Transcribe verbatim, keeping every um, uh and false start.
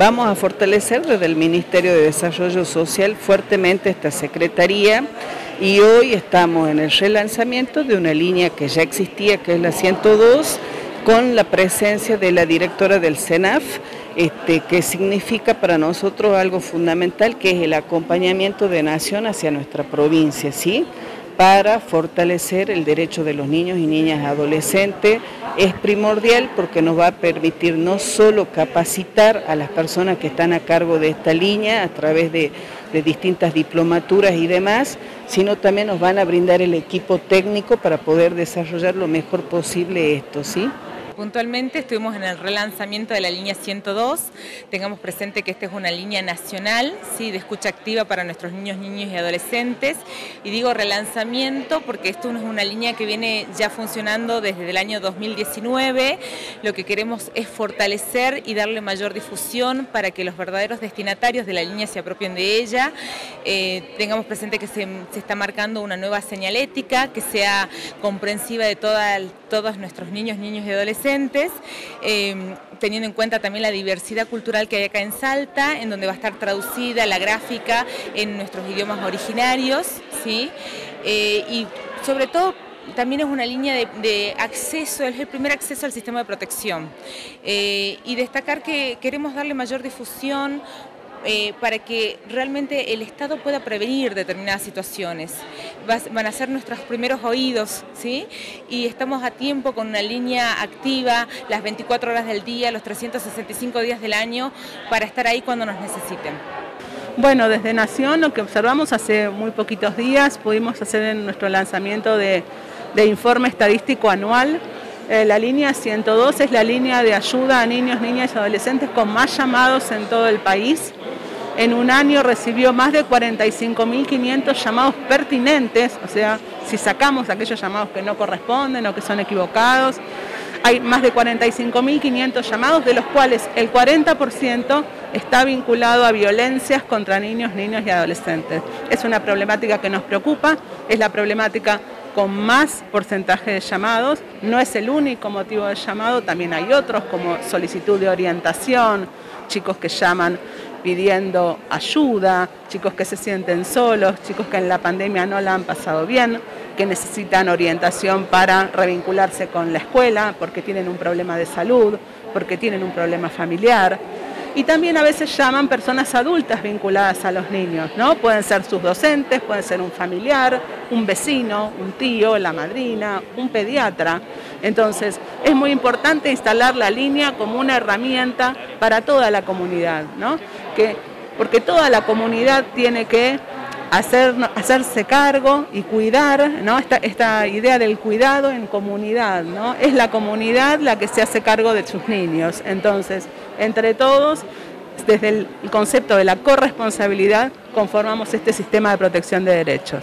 Vamos a fortalecer desde el Ministerio de Desarrollo Social fuertemente esta secretaría y hoy estamos en el relanzamiento de una línea que ya existía, que es la ciento dos, con la presencia de la directora del SENAF, este, que significa para nosotros algo fundamental, que es el acompañamiento de Nación hacia nuestra provincia, ¿sí?, para fortalecer el derecho de los niños y niñas adolescentes. Es primordial porque nos va a permitir no solo capacitar a las personas que están a cargo de esta línea a través de, de distintas diplomaturas y demás, sino también nos van a brindar el equipo técnico para poder desarrollar lo mejor posible esto, ¿sí? Puntualmente estuvimos en el relanzamiento de la línea ciento dos, tengamos presente que esta es una línea nacional, ¿sí?, de escucha activa para nuestros niños, niños y adolescentes, y digo relanzamiento porque esto es una línea que viene ya funcionando desde el año dos mil diecinueve, lo que queremos es fortalecer y darle mayor difusión para que los verdaderos destinatarios de la línea se apropien de ella, eh, tengamos presente que se, se está marcando una nueva señalética que sea comprensiva de toda, todos nuestros niños, niños y adolescentes, Eh, teniendo en cuenta también la diversidad cultural que hay acá en Salta, en donde va a estar traducida la gráfica en nuestros idiomas originarios, ¿sí? Eh, y sobre todo también es una línea de, de acceso, es el primer acceso al sistema de protección. Eh, y destacar que queremos darle mayor difusión Eh, para que realmente el Estado pueda prevenir determinadas situaciones. Vas, van a ser nuestros primeros oídos, ¿sí? Y estamos a tiempo con una línea activa las veinticuatro horas del día, los trescientos sesenta y cinco días del año, para estar ahí cuando nos necesiten. Bueno, desde Nación lo que observamos hace muy poquitos días, pudimos hacer en nuestro lanzamiento de, de informe estadístico anual. Eh, la línea ciento dos es la línea de ayuda a niños, niñas y adolescentes con más llamados en todo el país. En un año recibió más de cuarenta y cinco mil quinientos llamados pertinentes, o sea, si sacamos aquellos llamados que no corresponden o que son equivocados, hay más de cuarenta y cinco mil quinientos llamados, de los cuales el cuarenta por ciento está vinculado a violencias contra niños, niñas y adolescentes. Es una problemática que nos preocupa, es la problemática con más porcentaje de llamados, no es el único motivo de llamado, también hay otros como solicitud de orientación, chicos que llaman pidiendo ayuda, chicos que se sienten solos, chicos que en la pandemia no la han pasado bien, que necesitan orientación para revincularse con la escuela porque tienen un problema de salud, porque tienen un problema familiar. Y también a veces llaman personas adultas vinculadas a los niños, ¿no? Pueden ser sus docentes, pueden ser un familiar, un vecino, un tío, la madrina, un pediatra. Entonces, es muy importante instalar la línea como una herramienta para toda la comunidad, ¿no? Que, porque toda la comunidad tiene que hacer, hacerse cargo y cuidar, ¿no? Esta, esta idea del cuidado en comunidad, ¿no? Es la comunidad la que se hace cargo de sus niños. Entonces, entre todos, desde el concepto de la corresponsabilidad, conformamos este sistema de protección de derechos.